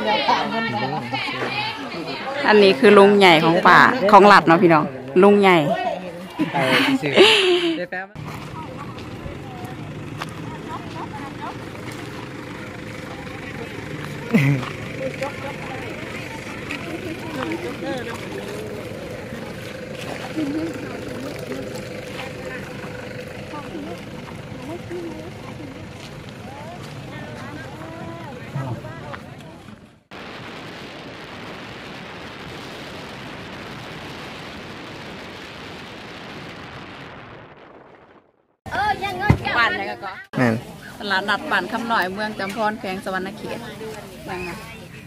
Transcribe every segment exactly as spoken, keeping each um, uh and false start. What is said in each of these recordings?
อันนี้คือลุงใหญ่ของป่าของหลัดเนาะพี่น้องลุงใหญ่บ้านอะไรก็ตลาดนัดบ้านคำหน่อยเมืองจำพรแขวงสวรรณเขตยังไง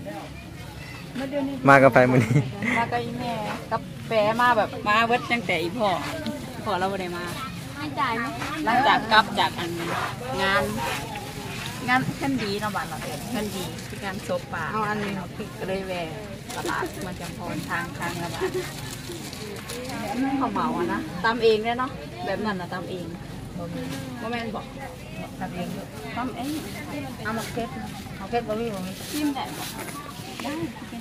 มากับไปมื้อนี้มากับอีแม่กับแปะมาแบบมาเวิร์ดตั้งแต่อีพ่อพ่อเราไม่ได้มาหลังจากกลับจากอันงานงานแค่นดีเนาะบ้านเราแค่นดีที่การซบป่าเอาอันนี้ก็เลยแวะตลาดเมืองจำพรทางทางระบาดเขาเหมาอะนะตามเองเลยเนาะแบบนั้นนะตามเองโมเมนต์บอกทำเองทำเองเอามาเก็บเอาเก็บบ่มีบ่มีชิมได้ได้เป็น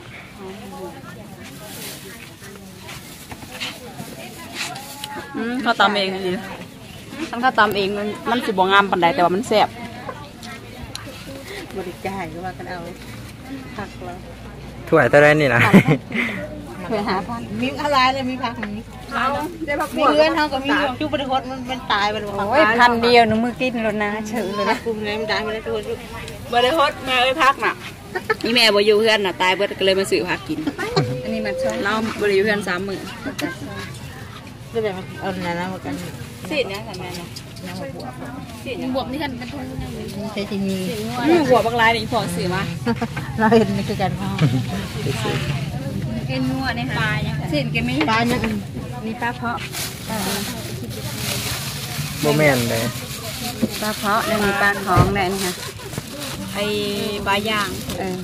อืมเขาตำเองนี่ท่านเขาตำเองมันมันสิบ่งามปานใดแต่ว่ามันแซ่บบริการก็ว่ากันเอาผักเราถ้วยเท่าไรนี่นะถ้วยหาพันมีอะไรเลยมีผักนี้เราได้ผักมีเลื่อนเขาก็มีจุบริโภคมันมันตายไปเลยโอ้ยพันเดียวหนูมือกินแล้วนะเฉยเลยนะกลุ่มนี้มันตายไปแล้วตัวจุบริโภคแม่เอ้ยพักน่ะนี่แม่บ่อยู่เพื่อนน่ะตายเบิดก็เลยมาซื้อผักกินอันนี้มันช่องเราบริอยู่เพื่อนสามมื้อก็แบบเอาหน้ามากันสีดเนี่ยค่ะแม่เนี่ยน้ำบวบสีดบวบนี่ท่านเป็นทุ่งใช่ที่มีบวบบางรายนี่พอซื้อมาเราเห็นนี่คือการพ่อกินนัวเนี่ยปลาเนี่ยสีดกินไม่ปลาเนี่ยมีปลาเพาะโมเมนต์เลยปลาเพาะแล้วมีปลาท้องแน่นี่ค่ะไอปลาย่างเออ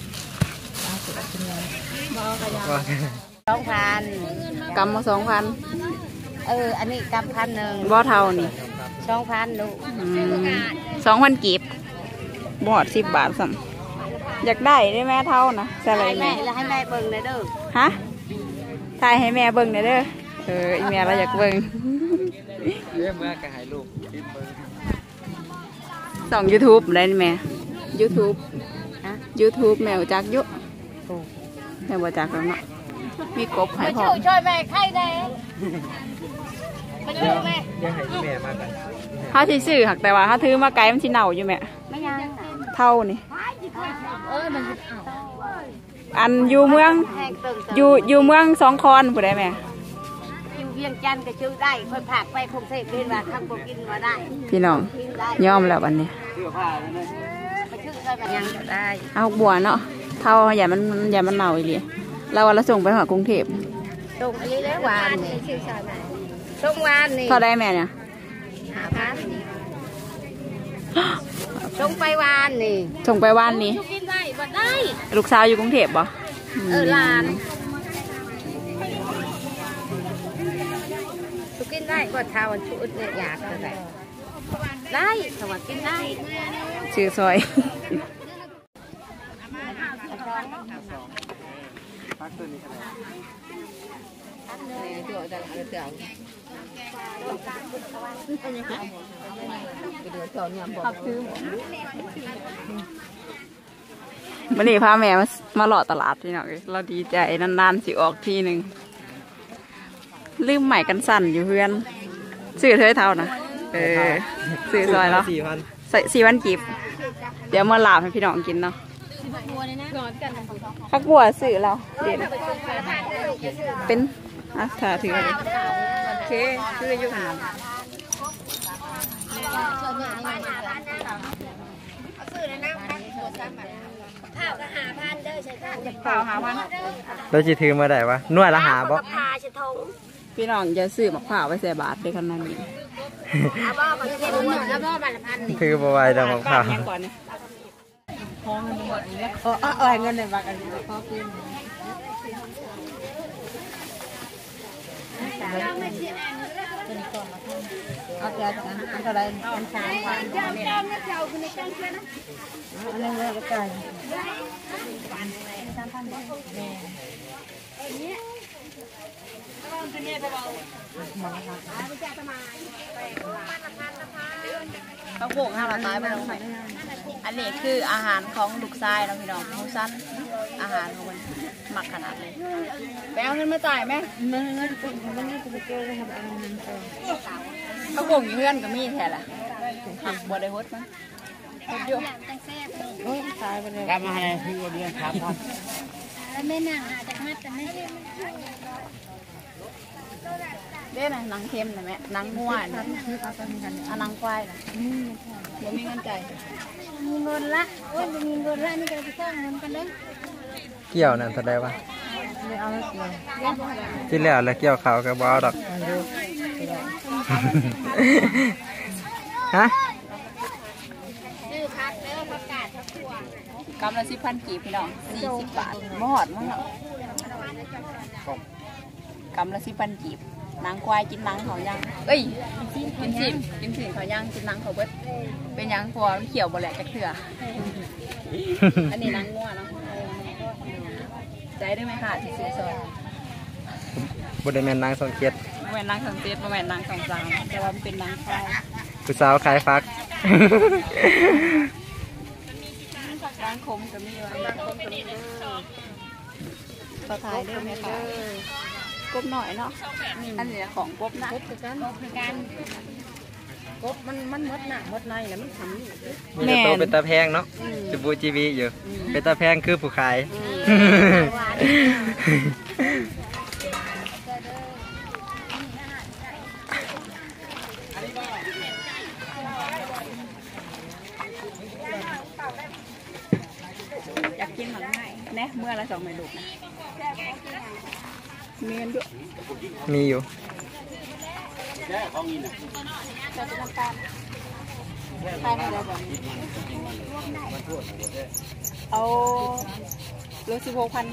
สองพันกำมาสองพันเอออันนี้กำพันหนึ่งบ่เท่านี่สองพันลูกสองพันกีบบอดสิบบาทสั่งอยากได้ได้แม่เท่านะใช่ไหมแม่แล้วให้แม่เบิ่งเลยเด้อฮะทายให้แม่เบิ่งเลยเด้อเออแม่เราอยากเบิ่งเรื่องเมื่อก็ให้ลูกกินเบิ่งส่องยูทูบได้ไหมยูทูบฮะยูทูบแมวจักยุแมวบ่จักแล้วเนาะมีกบให้พ่อช่วยแม่ไข่แดงมาช่วยแม่ยังให้แม่มากันเขาที่ซื้อหักแต่ว่าเขาถือมาไกลมันที่เน่าอยู่แม่ไม่ยังเท่านี่อันอยู่เมืองอยู่อยู่เมืองสองคอนผู้ใดแม่อยู่เวียงจันทร์ก็ชื่อได้คนผักไปคงเสร็จเรียนว่าทำบุกินมาได้พี่น้องยอมแล้ววันนี้ยังได้เอาบัวเนาะเท่าอย่ามันอย่ามันเน่าอีหลีเราเราส่งไปหากรุงเทพส่งอันนี้แล้ววานนี่ส่งวานนี่เท่าได้แม่เนี่ยหาพันส่งไปวานนี่ส่งไปวานนี้ลูกสาวอยู่กรุงเทพบ่เออลานสุกินได้ก็เท่าชุดเนี่ยอยากเลยได้สวัสดีได้ชื่อซอยวันนี้พาแม่มามาหล่อตลาดพี่น้องเราดีใจนานๆสิออกทีหนึ่งลืมใหม่กันสั่นอยู่เพื่อนซื้อเท่าเท่านะเออซื้อซอยแล้วสี่พันใส่สี่พันกีบเดี๋ยวมาลาบให้พี่น้องกินเนาะพักบัวซื้อเราเด่นเป็นอ่ะถ่าถือเลยโอเคคืออยู่ห่างข้าวก็หาพันเด้อใช่ไหมข้าวหาพันเราจะถือมาได้ปะนวดละหาบ่พี่น้องจะซื้อมะพร้าวไปใส่บาตรด้วยกันนั่นนี่ถือบ่ไหวดอกมะพร้าวห้องหมดแล้วขอเอาเงินในบัตรอันนี้ขอคืนเอาแต่อันอันอะไรอันสามพันอันนี้เลยก็ไก่ข้าวโพดห้าร้อยตายไปแล้วไหมอันนี้คืออาหารของลูกชายเราพี่น้องมูซันอาหารของมันหมักขนาดเลยไปเอาเงินมาจ่ายไหมเงินเงินปุ๊บมันนี่จะไปเจอเลยครับอันนั้นเออข้าวโพดอยู่เพื่อนก็มีแท้ละหักบัวได้ฮดมั้งฮดเยอะโอ้ยตายไปเลยกลับมาให้พี่เรียนครับพ่อแล้วแม่นางอาจจะมัดแต่ไม่เด้นะหนังเค็มนะแม่หนังงัวนะอันหนังควายนะบ่มีเงินใจายมีเงินละโอ้ยมีเงินละนี่ก็จะสร้างเงินกันเลยเกี่ยวนั่นแสดงว่าไม่เอาแล้วเกี่ยวที่แล้วแล้วเกี่ยวเขากับบ้าดอกฮะซื้อพักแล้วประกาศพักตัวกำละสิบพันกีบพี่น้องสี่สิบบาทมหอดมั้งเนาะกำละสิบพันกีบหนังควายกินหนังเขาย่างเอ้ยกินสิกินสิเขาย่างกินหนังเขาเบิดเป็นหยังพอมันเขียวบ่แหลกจักเถื่ออันนี้หนังงัวเนาะใจได้ไหมค่ะที่ซื้อซอยบุได้แม่นนางสองเกียรติบ่แม่นหนังสองเจ็ดบ่แม่นหนังสองสามแต่ว่ามันเป็นหนังควายผู้สาวขายฟักหนังคมก็มีว่าหนังคมก็มีเด้อต่อท้ายเด้อแม่ค่ะกบหน่อยเนาะอันนี้ของกบนะกบกันกบกันกบมันมันมดหนักมดในแล้วมันทำมีแต่โตเป็นตาแพงเนาะจูบูจีวีอยู่เป็นตาแพงคือผู้ขายอยากกินหมังง่ายแน่เมื่อละสองเมนูนะมีเงินด้วยมีอยู่จะเป็นน้ำตาลใช่ไหมเดี๋ยวแบบเอาโลสิบหกพัน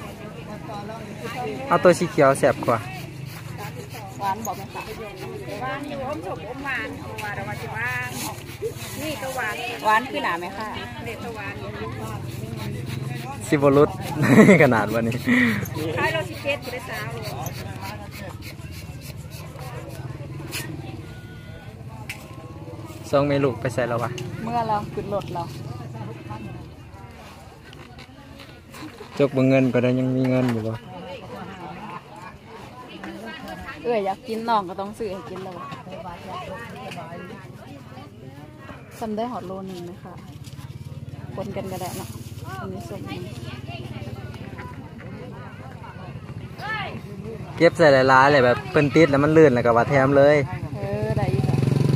เอาตัวสีเขียวแสบกว่าหวานบอกไหมคะหวานอยู่อมฉบอมหวานหวานหวานจะหวานนี่ก็หวานหวานคือหนาไหมคะเด็ดหวานซิบรุต ขนาดวันนี้ขายเราสิเก็ตได้สาวซองเมลูกไปใส่แล้ววะเมื่อเราขึ้นรถเราจกเบเงินก็ได้ยังมีเงินอยู่บ่เอออยากกินน้องก็ต้องซื้อให้กินแล้วทำได้หอดโลนึงไหมคะคนกันก็ได้เนาะอันนี้สมเก็บใส่หลายๆเลยแบบเปิ้นติดแล้วมันลื่นแล้วก็ว่าแถมเลยเออได้อีก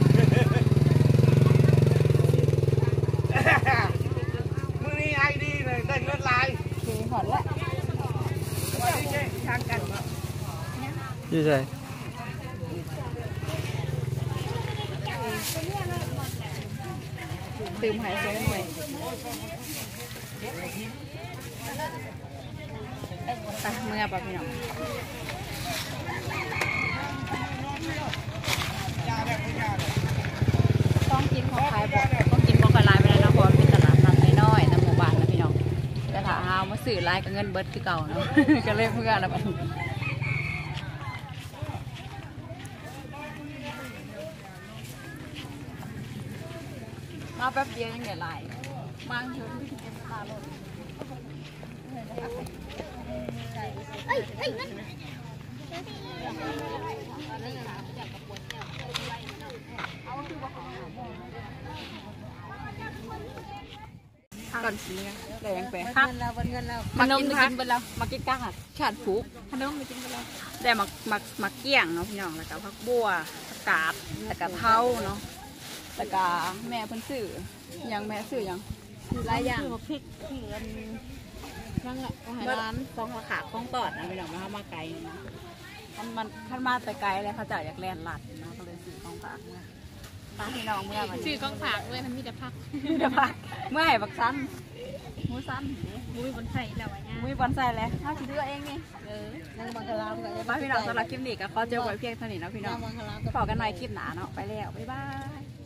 ค่ะมือนี้ไอดีเลยได้เงินลายคือหอดละทางกันยี่ใช่ตื่มหายใจหน่อยไปเมื่อป่ะพี่น้องต้องกินของขายบ่ต้องกินของขายลายไปแล้วนะเพราะมันเป็นตลาดนัดน้อยๆในหมู่บ้านนะพี่น้องแต่ถ้าหามาซื้อลายก็เงินเบิดคือเก่าเนาะ ก็เลยเมื่อแล้วมันมาแป๊บเดียวยังได้ลายบางชุดที่เป็นตาลดเอ้ยเฮ้ยนั่นก่อนสิเนี่ยได้ยังแปลงเงินเราบนเงินเรามากินไปกินไปแล้วมากินก้างอ่ะขาดผูกขนมไปกินไปแล้วได้มามามาเกี้ยงเนาะพี่น้องแล้วก็ผักบัวผักกาดแล้วก็เท้าเนาะแล้วก็แม่เพิ่นซื้อยังแม่ซื้อยังหลายอย่างพริกเถื่อนนั่งแหละอาหารร้านฟองราคาฟองตอดนะพี่น้องมามาไกลนะท่านมันท่านมาแต่ไกลเลยเขาจ่ายอยากแลนหลัดนะก็เลยซื้อของฝากนะป้าพี่น้องเมื่อวันซื้อกองฝากด้วยมันมีแต่พักเดี๋ยวพักเมื่อไหร่บักซ้มือสั้นนี่มุ้ยบนไข่แล้วอ่ะเนี่ยมือบอลใส่แล้วถ้าคิดด้วยเองนี่เออนั่งบังคลามกันมาพี่น้องสำหรับคลิปนี้ก็ขอเจอไว้เพียงเท่านี้นะพี่น้องบังคลามขอกันหน่อยคลิปหนาเนาะไปแล้วบ๊ายบาย